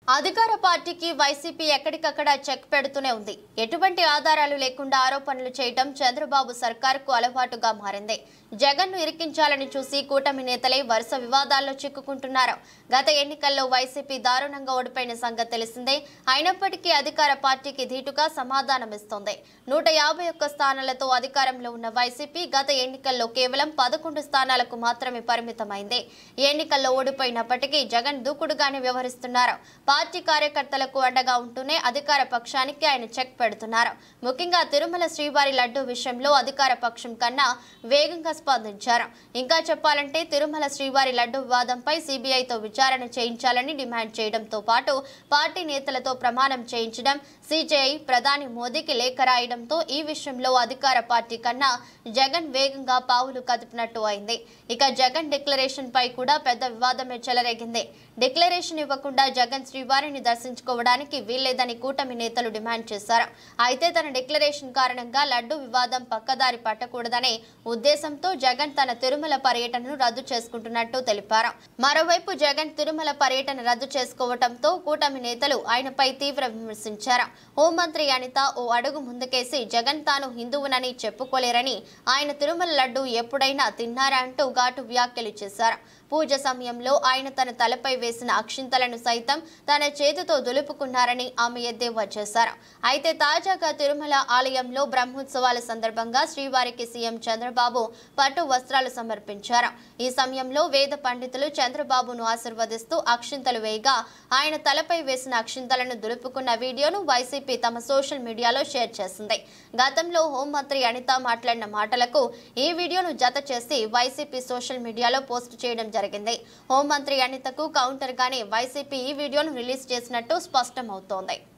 అధికార పార్టీకి వైసీపీ ఎక్కడికక్కడ చెక్ పెడుతూనే ఉంది. ఎటువంటి ఆధారాలు లేకుండా ఆరోపణలు చేయడం చంద్రబాబు సర్కార్కు అలవాటుగా మారింది. జగన్ ను ఇరికించాలని చూసి కూటమి నేతలే వరుస వివాదాల్లో చిక్కుకుంటున్నారు. గత ఎన్నికల్లో వైసీపీ దారుణంగా ఓడిపోయిన సంగతి తెలిసిందే. అయినప్పటికీ అధికార పార్టీకి ధీటుగా సమాధానమిస్తోంది. 151 స్థానాలతో అధికారంలో ఉన్న వైసీపీ గత ఎన్నికల్లో కేవలం 11 స్థానాలకు మాత్రమే పరిమితమైంది. ఎన్నికల్లో ఓడిపోయినప్పటికీ జగన్ దూకుడుగానే వ్యవహరిస్తున్నారు. పార్టీ కార్యకర్తలకు అండగా ఉంటూనే అధికార పక్షానికి ఆయన చెక్ పెడుతున్నారు. ముఖ్యంగా తిరుమల శ్రీవారి లడ్డూ విషయంలో అధికార పక్షం కన్నా వేగంగా స్పందించారు. ఇంకా చెప్పాలంటే తిరుమల శ్రీవారి లడ్డూ వివాదంపై సిబిఐతో విచారణ చేయించాలని డిమాండ్ చేయడంతో పాటు పార్టీ నేతలతో ప్రమాణం చేయించడం, సిజేఐ ప్రధాని మోదీకి లేఖ రాయడంతో ఈ విషయంలో అధికార పార్టీ కన్నా జగన్ వేగంగా పావులు కదిపినట్టు అయింది. ఇక జగన్ డిక్లరేషన్ పై కూడా పెద్ద వివాదమే చెలరేగింది. డిక్లరేషన్ ఇవ్వకుండా జగన్ శ్రీవారిని దర్శించుకోవడానికి వీల్లేదని కూటమి నేతలు డిమాండ్ చేశారు. అయితే తన డిక్లరేషన్ కారణంగా లడ్డూ వివాదం పక్కదారి పట్టకూడదనే ఉద్దేశంతో జగన్ తన తిరుమల పర్యటనను రద్దు చేసుకుంటున్నట్టు తెలిపారు. మరోవైపు జగన్ తిరుమల పర్యటన రద్దు చేసుకోవడంతో కూటమి నేతలు ఆయనపై తీవ్ర విమర్శించారు. హోంమంత్రి అనిత ఓ అడుగు ముందుకేసి జగన్ తాను హిందువునని చెప్పుకోలేరని, ఆయన తిరుమల లడ్డూ ఎప్పుడైనా తిన్నారా అంటూ ఘాటు వ్యాఖ్యలు చేశారు. పూజ సమయంలో ఆయన తన తలపై వేసిన అక్షింతలను సైతం తన చేతితో దులుపుకున్నారని ఆమె ఎద్దేవా చేశారు. అయితే తాజాగా తిరుమల ఆలయంలో బ్రహ్మోత్సవాల సందర్భంగా శ్రీవారికి సీఎం చంద్రబాబు పట్టు వస్త్రాలు సమర్పించారు. ఈ సమయంలో వేద పండితులు చంద్రబాబును ఆశీర్వదిస్తూ అక్షింతలు వేయగా ఆయన తలపై వేసిన అక్షింతలను దులుపుకున్న వీడియోను వైసీపీ తమ సోషల్ మీడియాలో షేర్ చేసింది. గతంలో హోంమంత్రి అనిత మాట్లాడిన మాటలకు ఈ వీడియోను జత చేసి వైసీపీ సోషల్ మీడియాలో పోస్ట్ చేయడం జరిగింది. హోంమంత్రి అనితకు కౌంటర్ గానే వైసీపీ ఈ వీడియోను రిలీజ్ చేసినట్టు స్పష్టమవుతోంది.